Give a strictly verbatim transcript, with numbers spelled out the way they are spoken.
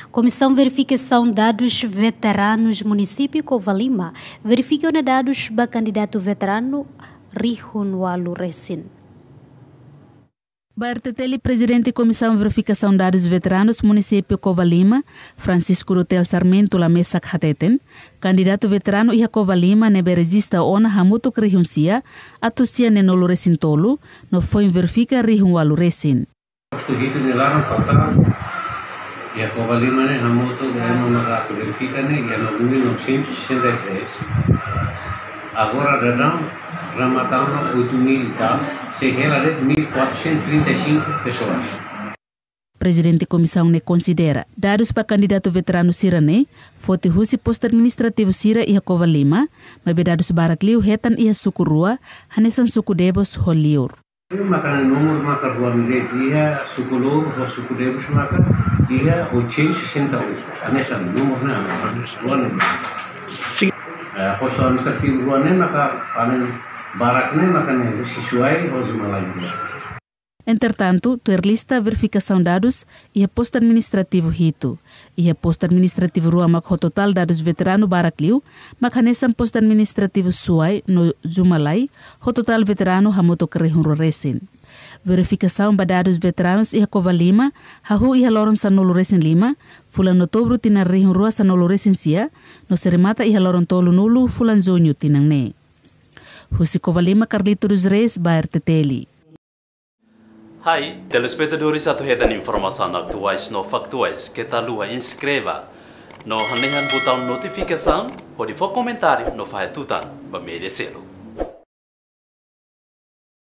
Comissão Verificação Dados Veteranos Município Covalima verifica os dados do candidato veterano Rihun Walu Resin. Barteteli, presidente Comissão Verificação Dados Veteranos Município Covalima, Francisco Rotel Sarmento Lamesak Hateten, candidato veterano Iha Covalima nebe resista ona hamutu krihunsia, atusia nenolo resin tolu, no foi verifica Rihun Walu Resin. Begitu nilaran patang, Iha Covalima ne hamutu gremo maga verifica ne, Iha no mil novecentos e sessenta e três. Agora dadam Ramatana oito mil e tal, se relaret mil quatrocentos e trinta e cinco pessoas. Presidente Comissão ne considera dados para candidato veterano Sirane, fote husi posto administrativo Sira Iha Covalima, mas dados barakliu hetan Iha Sukurua, hanesan sukudebos holiur. Maka nomor maka rua milik Iha Sukulur atau sukudebos maka Iha oitocentos e sessenta e oito. Hanesan nomornya hanesan rua posto administrativo rua ne maka panen barakne makanya sesuai Osmalai. Entretanto, ter lista verificação dados e a posto administrativo Hito e a posto administrativo Rua mak total dados veterano barakliu, makanesam posto administrativo Suai no Jumalai, ho total veterano hamoto kerehunro resin. Verificação ba dados veteranos e a Covalima, hahu e a loron sanolo resin lima, fulan outubro tina rehunrua sanolo resin sia, no seremata e a loron tolu nulu fulan zonyo tinang ne. Husi Covalima Carlito dos Reis, Barteteli. Hai, telespectadores atuhedan informação atuais no factuais que tá lua inscreva no hanehan botão notificação ou de for comentário no fahetutan ba merecê-lo.